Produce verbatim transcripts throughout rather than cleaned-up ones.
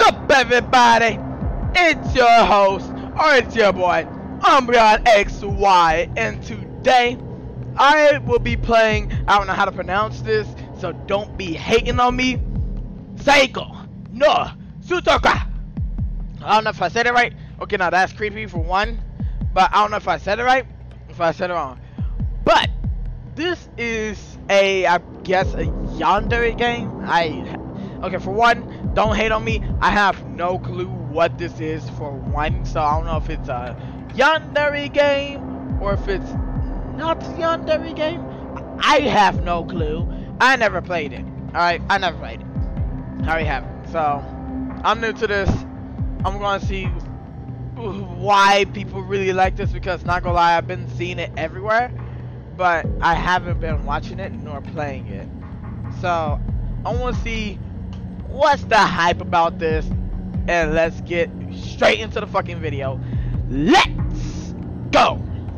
up, everybody? It's your host, or it's your boy, Umbreon X Y, and today I will be playing, I don't know how to pronounce this, so don't be hating on me, Saiko, no, Sutoka. I don't know if I said it right. Okay, now that's creepy for one, but I don't know if I said it right, if I said it wrong. But this is a, I guess, a yandere game. I, okay, for one, don't hate on me. I have no clue what this is for one, so I don't know if it's a yandere game or if it's not a yandere game. I have no clue. I never played it. Alright, I never played it. I already haven't. So, I'm new to this. I'm gonna see why people really like this, because not gonna lie, I've been seeing it everywhere, but I haven't been watching it nor playing it. So I want to see what's the hype about this, and let's get straight into the fucking video. Let's go.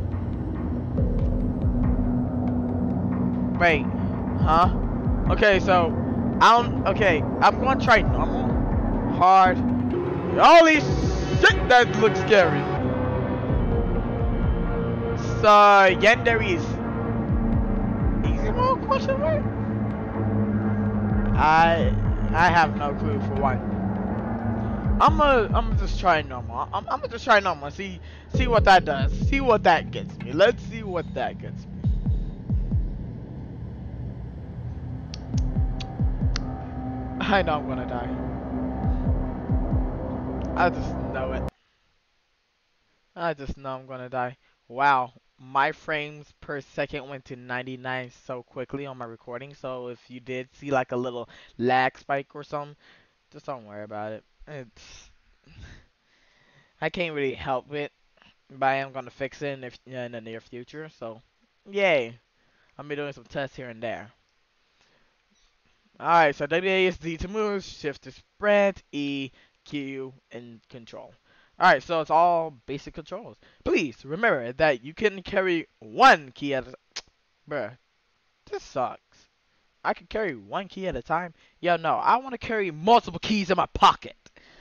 Wait, huh? Okay, so I don't. Okay, I'm gonna try normal, hard. Holy shit, that looks scary. So yandere is easy mode, question mark? I I have no clue for one. I'm gonna I'm gonna just try normal. I'm I'm gonna just try normal. See see what that does. See what that gets me. Let's see what that gets me. I know I'm gonna die. I just know it. I just know I'm gonna die. Wow, my frames per second went to ninety-nine so quickly on my recording. So if you did see like a little lag spike or something, just don't worry about it. It's I can't really help it, but I am gonna fix it in the, in the near future. So yay, I'll be doing some tests here and there. Alright, so W A S D to move, shift to sprint, E, Q, and control. Alright, so it's all basic controls. Please remember that you can carry one key at a time. Bruh, this sucks. I can carry one key at a time? Yo, no, I want to carry multiple keys in my pocket.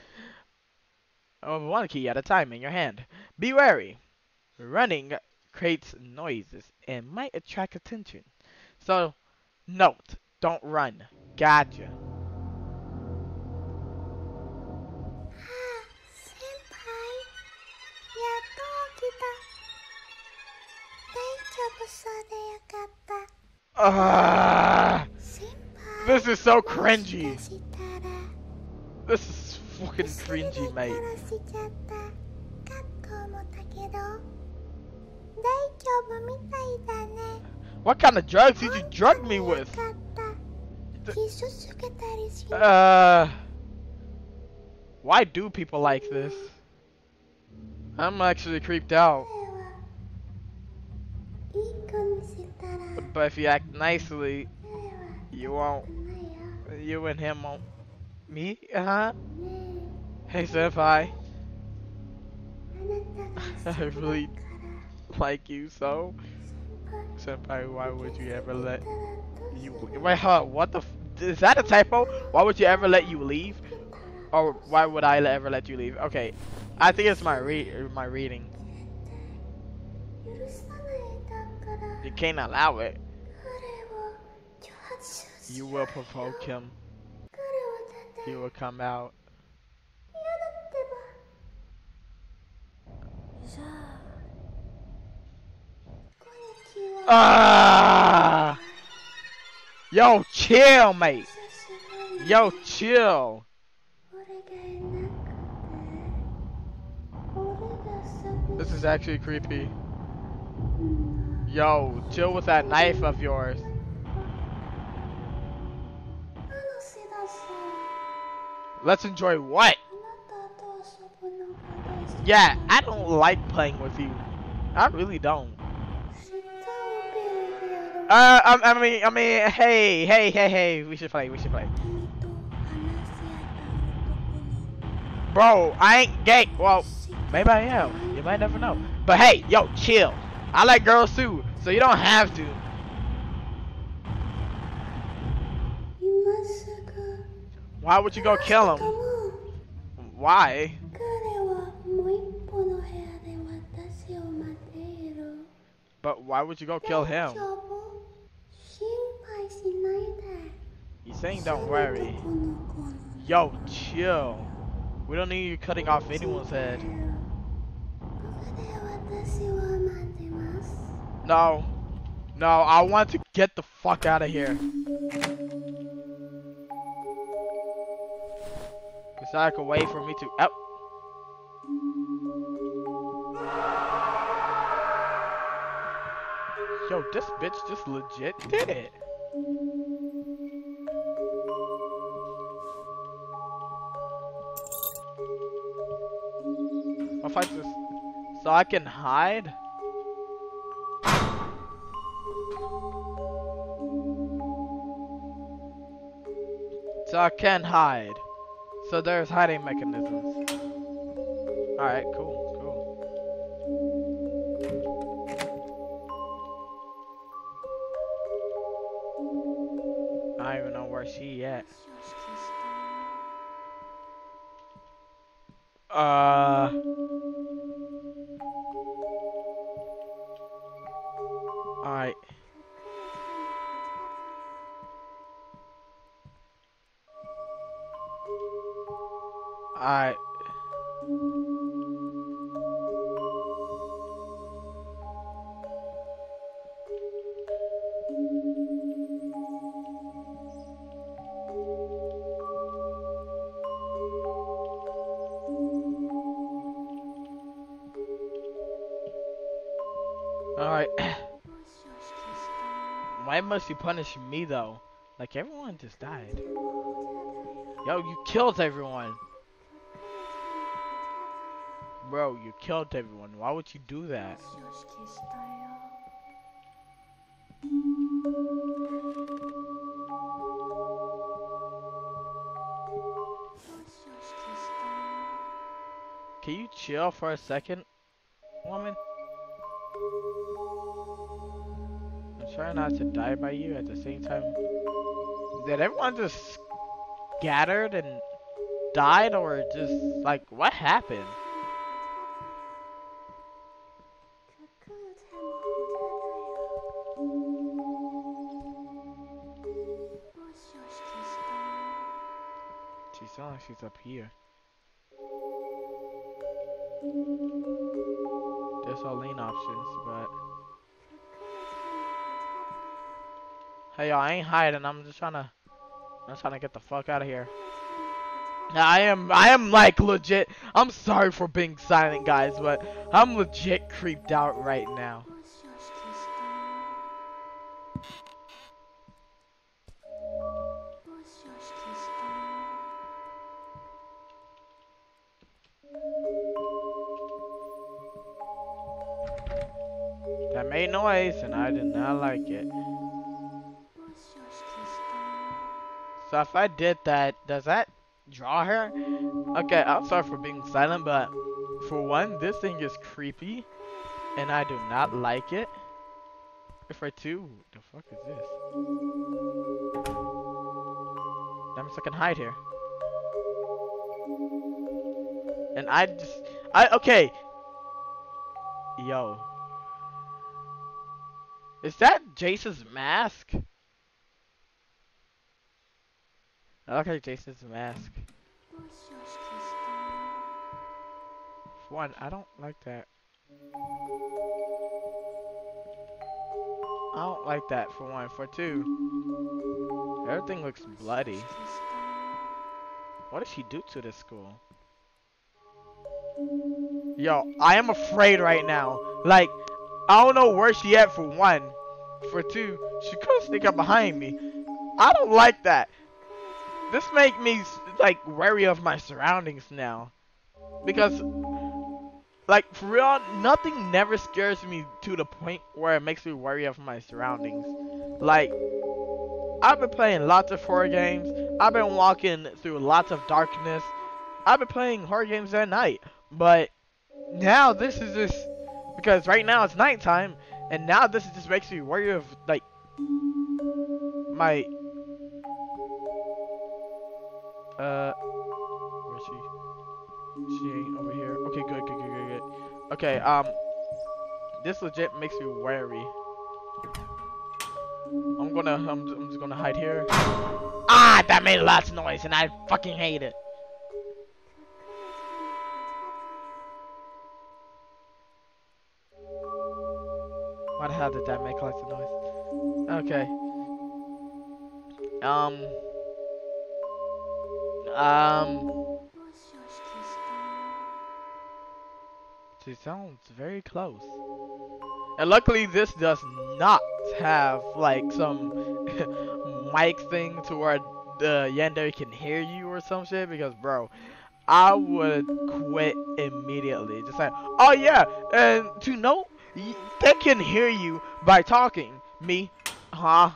Oh, one key at a time in your hand. Be wary. Running creates noises and might attract attention. So, note, don't run. Gotcha. Uh, this is so cringy. This is fucking cringy, mate. What kind of drugs did you drug me with? Uh, why do people like this? I'm actually creeped out. But if you act nicely, you won't. You and him won't. Me? Uh huh. Hey, senpai. I really like you so. Senpai, why would you ever let you? Wait, huh? What the? F is that a typo? Why would you ever let you leave? Or why would I ever let you leave? Okay, I think it's my re my reading. You can't allow it. You will provoke him. He will come out. Ah! Yo, chill, mate. Yo, chill. This is actually creepy. Yo, chill with that knife of yours. Let's enjoy what? Yeah, I don't like playing with you. I really don't. Uh, I, I mean, I mean, hey, hey, hey, hey, we should play, we should play. Bro, I ain't gay. Well, maybe I am. You might never know. But hey, yo, chill. I like girls too, so you don't have to. Why would you go kill him? Why? But why would you go kill him? He's saying don't worry. Yo, chill. We don't need you cutting off anyone's head. No. No, I want to get the fuck out of here. It's like a way for me to... Oh. Yo, this bitch just legit did it. I'll fight this. So I can hide? So I can hide. So there's hiding mechanisms. Alright, cool, cool. I don't even know where she at. Uh... Alright. Alright. Alright. Why must you punish me though? Like everyone just died. Yo, you killed everyone. Bro, you killed everyone. Why would you do that? Can you chill for a second, woman? I'm trying not to die by you at the same time. Did everyone just scattered and died, or just like what happened? She sounds like she's up here. There's all lane options, but hey, y'all, I ain't hiding. I'm just trying to, I'm trying to get the fuck out of here. Now, I am, I am like legit. I'm sorry for being silent, guys, but I'm legit creeped out right now. That made noise, and I did not like it. So if I did that, does that draw her? Okay, I'm sorry for being silent, but for one, this thing is creepy, and I do not like it. And for two, the fuck is this? That means I can hide here. And I just, I, okay. Yo. Is that Jason's mask? I look like Jason's mask. For one, I don't like that. I don't like that for one. For two, everything looks bloody. What did she do to this school? Yo, I am afraid right now. Like, I don't know where she at for one. For two, she could sneak up behind me. I don't like that. This make me like wary of my surroundings now. Because like for real, nothing never scares me to the point where it makes me worry of my surroundings. Like, I've been playing lots of horror games. I've been walking through lots of darkness. I've been playing horror games at night. But now this is just because right now it's nighttime, and now this just makes me worry of like my uh where's she? She ain't over here. Okay, good, good, good, good, good. Okay, um, this legit makes me wary. I'm gonna, I'm, I'm just gonna hide here. Ah, that made lots of noise, and I fucking hate it. Why the hell did that make lots of noise? Okay. Um. Um. She sounds very close. And luckily this does not have like some mic thing to where the yandere can hear you or some shit, because bro, I would quit immediately. Just like, oh yeah, and to know they can hear you by talking. Me, huh?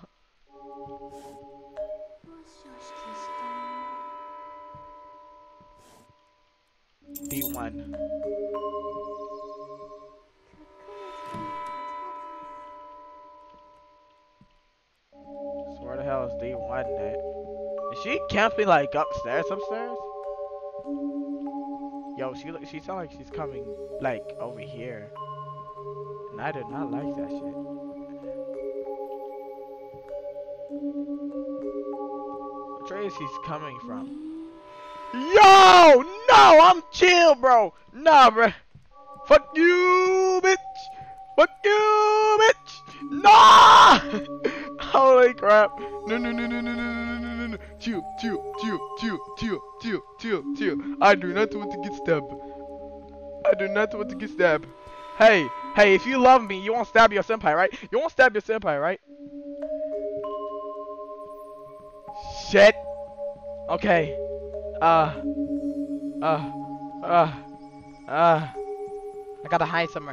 D one. So where the hell is D one at? Is she camping like upstairs, upstairs? Yo, she look, she sound like she's coming like over here, and I do not like that shit. Which way is he coming from? Yo, no, I'm chill, bro. Nah, bro. Fuck you, bitch. Fuck you, bitch. Nah. Holy crap. No, no, no, no, no, no, no, no, no, no. Chill, chill, chill, chill, chill, chill, chill, chill. I do not want to get stabbed. I do not want to get stabbed. Hey, hey, if you love me, you won't stab your senpai, right? You won't stab your senpai, right? Shit. Okay. Uh. Uh. Uh. Uh. I gotta hide somewhere.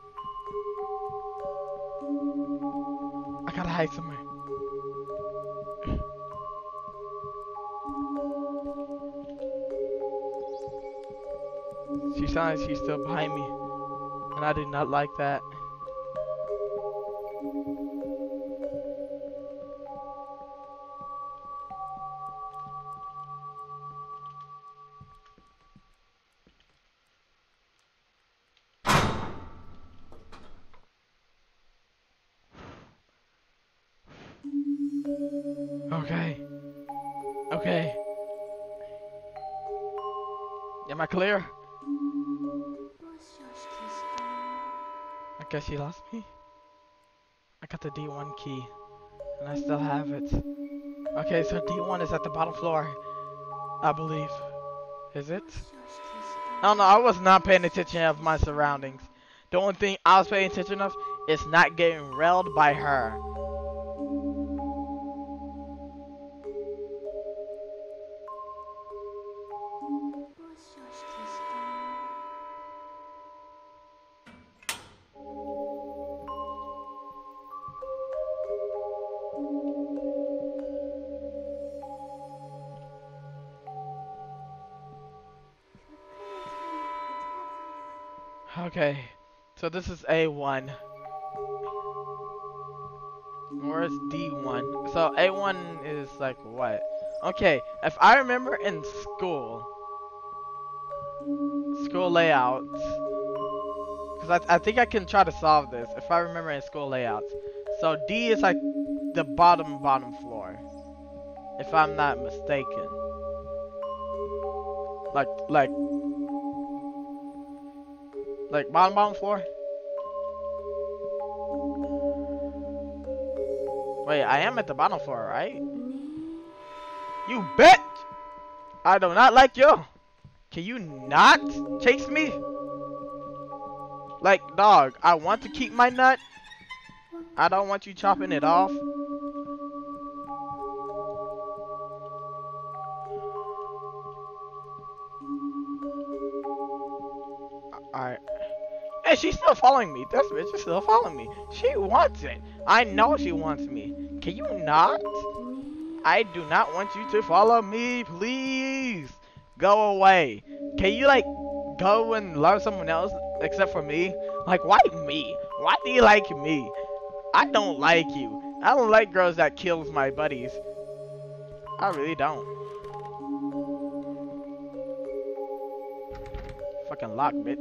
I gotta hide somewhere. She sounds like she's still behind me, and I do not like that. Okay. Okay. Am I clear? I guess she lost me. I got the D one key, and I still have it. Okay, so D one is at the bottom floor, I believe. Is it? I don't know, I was not paying attention of my surroundings. The only thing I was paying attention of is not getting railed by her. Okay, so this is A one. Where's D one? So A one is like what? Okay, if I remember in school, school layouts, because I, I think I can try to solve this if I remember in school layouts. So D is like the bottom bottom floor, if I'm not mistaken. Like like like bottom bottom floor. Wait, I am at the bottom floor, right? You bitch! I do not like you. Can you not chase me? Like, dog, I want to keep my nut. I don't want you chopping it off. Alright. Hey, she's still following me. This bitch is still following me. She wants it. I know she wants me. Can you not? I do not want you to follow me, please. Go away. Can you, like, go and love someone else except for me? Like, why me? Why do you like me? I don't like you. I don't like girls that kills my buddies. I really don't. fucking locked, bitch.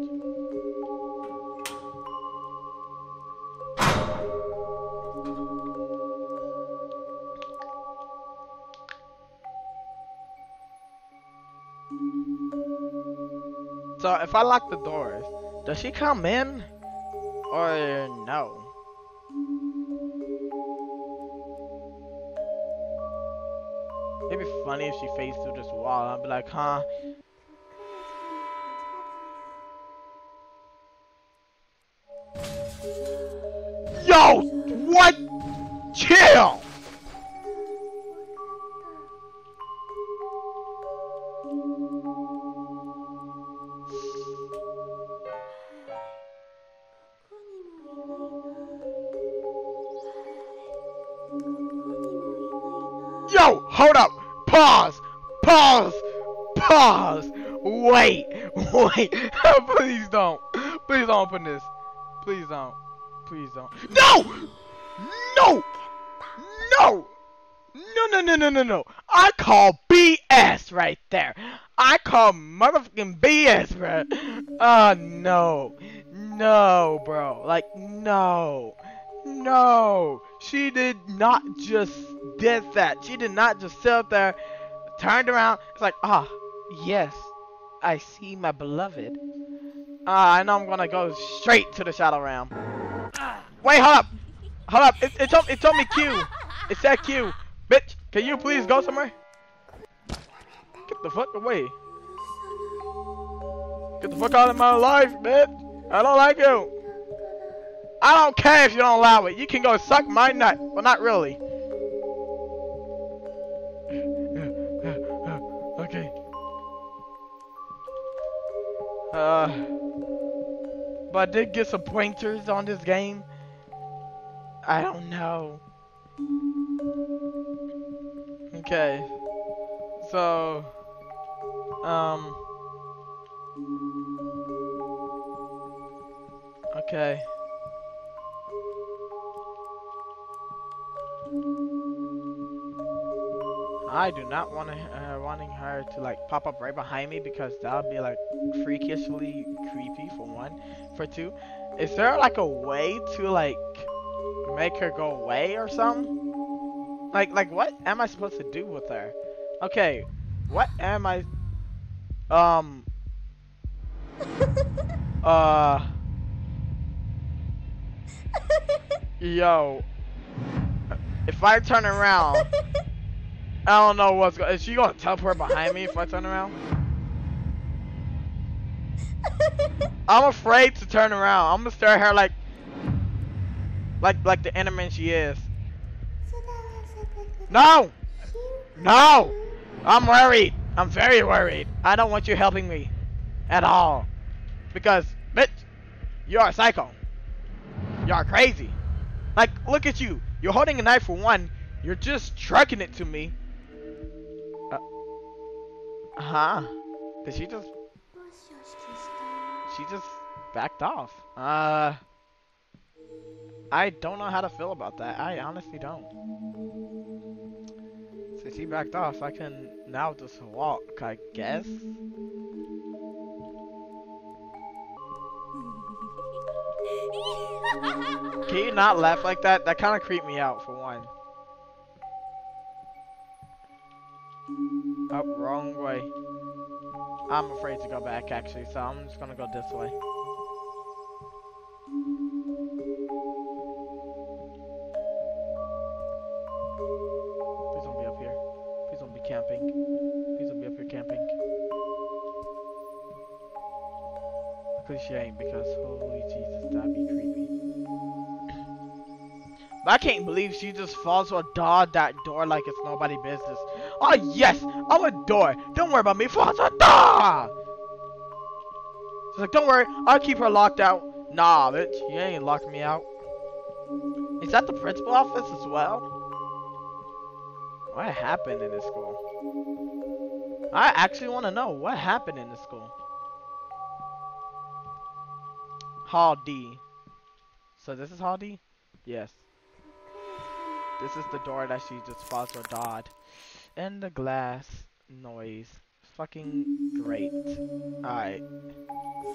So if I lock the doors, does she come in or no? It'd be funny if she faced through this wall. I'd be like, huh? Yo! What? Chill! Yo! Hold up! Pause! Pause! Pause! Wait! Wait! Please don't! Please don't open this! Please don't! Please don't! No! No! No! No, no, no, no, no, no! I call B S right there! I call motherfucking B S, bro! Oh, no! No, bro! Like, no! No! She did not just did that. She did not just sit up there, turned around. It's like, ah, yes, I see my beloved. Ah, I know I'm gonna go straight to the shadow realm. Wait, hold up, hold up. It, it told it told me Q. It said Q. Bitch, can you please go somewhere? Get the fuck away. Get the fuck out of my life, bitch. I don't like you. I don't care if you don't allow it. You can go suck my nut. Well, not really. Okay. Uh, but I did get some pointers on this game. I don't know. Okay. So, um, okay. I do not want to, uh, wanting her to like pop up right behind me because that would be like freakishly creepy for one. For two, is there like a way to like make her go away or something? Like, like what am I supposed to do with her? Okay, what am I? Um. Uh. Yo. If I turn around. I don't know what's going. Is she gonna teleport behind me if I turn around? I'm afraid to turn around. I'm gonna stare at her like, like, like the enderman she is. No, no, I'm worried. I'm very worried. I don't want you helping me at all because, bitch, you're a psycho. You're crazy. Like, look at you. You're holding a knife for one. You're just trucking it to me. Huh? Did she just... She just backed off. Uh... I don't know how to feel about that. I honestly don't. So she backed off. I can now just walk, I guess. Can you not laugh like that? That kind of creeped me out for one. Oh, wrong way. I'm afraid to go back actually, so I'm just gonna go this way. Please don't be up here. Please don't be camping. Please don't be up here camping. Please she ain't, because holy Jesus, that'd be creepy. But I can't believe she just falls or dawed that door like it's nobody business. Oh yes, I'm a door. Don't worry about me. Falls or door. She's like, don't worry, I'll keep her locked out. Nah, bitch, you ain't locked me out. Is that the principal office as well? What happened in this school? I actually want to know what happened in this school. Hall D. So this is Hall D? Yes. This is the door that she just falls or dawed. And the glass noise. Fucking great. Alright.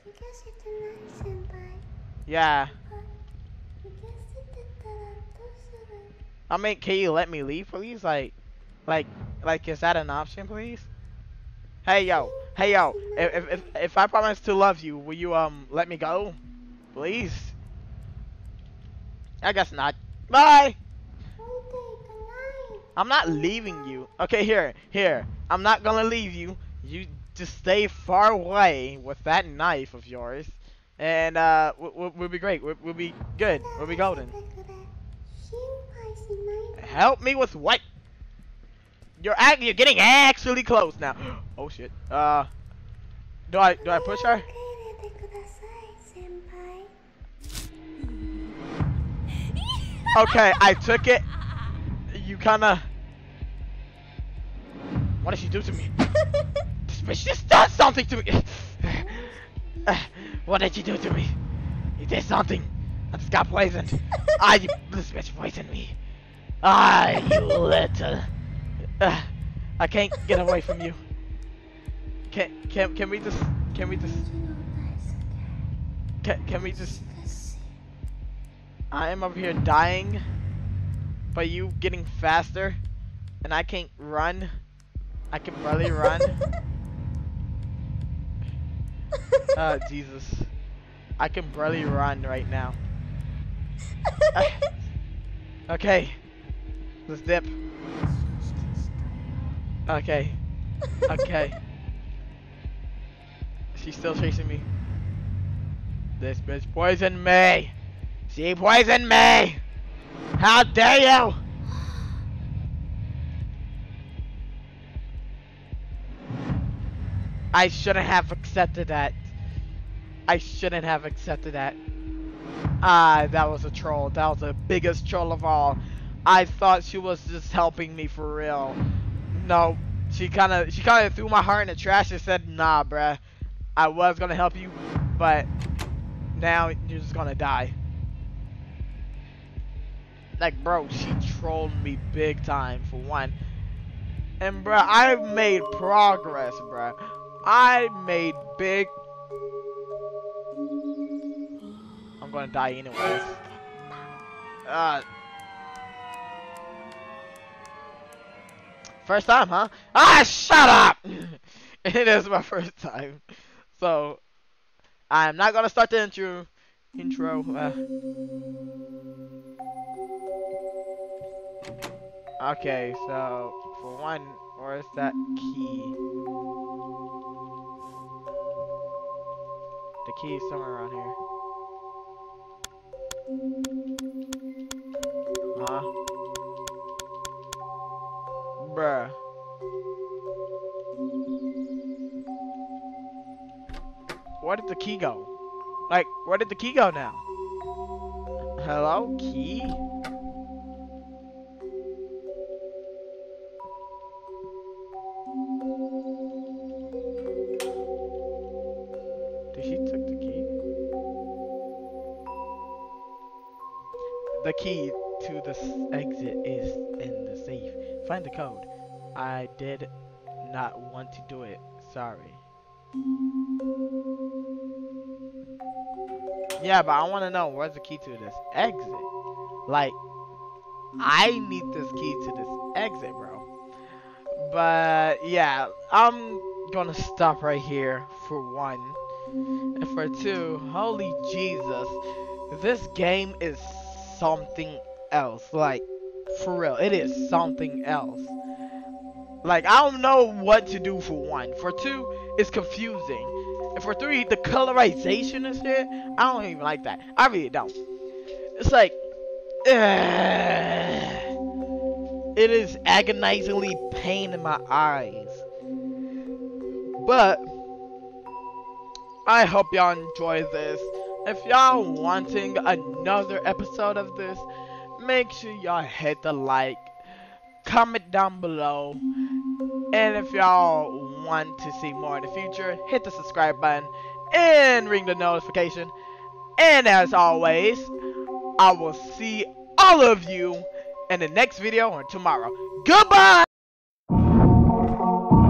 Yeah. I mean, can you let me leave, please? Like, like, like, is that an option, please? Hey, yo, hey, yo. If if if, if I promise to love you, will you um let me go, please? I guess not. Bye. I'm not leaving you. Okay, here, here. I'm not gonna leave you. You just stay far away with that knife of yours, and uh, we'll, we'll be great. We'll, we'll be good. We'll be golden. Help me with what? You're act. You're getting actually close now. Oh shit. Uh, do I do I push her? Okay, I took it. You kinda. What did she do to me? This bitch just done something to me. What did you do to me? You did something. I just got poisoned. Ah, you, this bitch poisoned me. Ah, you little. Uh, I can't get away from you. Can can can we just can we just can can we just? I am over here dying, but you getting faster, and I can't run. I can barely run. Oh, Jesus. I can barely run right now. Uh, okay. Let's dip. Okay. Okay. She's still chasing me. This bitch poisoned me. She poisoned me. How dare you? I shouldn't have accepted that. I shouldn't have accepted that. Ah, that was a troll. That was the biggest troll of all. I thought she was just helping me for real. No, she kind of she kind of threw my heart in the trash and said, "Nah, bruh. I was gonna help you, but now you're just gonna die." Like, bro, she trolled me big time for one. And bruh, I made progress, bruh. I made big. I'm gonna die anyways. Uh, first time, huh? Ah, shut up! It is my first time, so I'm not gonna start the intro. Intro. Uh. Okay, so for one, where's that key? The key is somewhere around here. Huh? Bruh. Where did the key go? Like, where did the key go now? Hello, key? Did she took the key? The key to the exit is in the safe. Find the code. I did not want to do it. Sorry. Yeah, but I want to know where's the key to this exit. Like, I need this key to this exit, bro. But yeah, I'm gonna stop right here for one. And for two, holy Jesus, this game is something else. Like, for real, it is something else. Like, I don't know what to do for one. For two, it's confusing. And for three, the colorization is here. I don't even like that. I really don't. It's like, uh, it is agonizingly pain in my eyes. But I hope y'all enjoy this. If y'all wanting another episode of this, make sure y'all hit the like, comment down below, and if y'all want to see more in the future, hit the subscribe button and ring the notification. And as always, I will see all of you in the next video or tomorrow. Goodbye!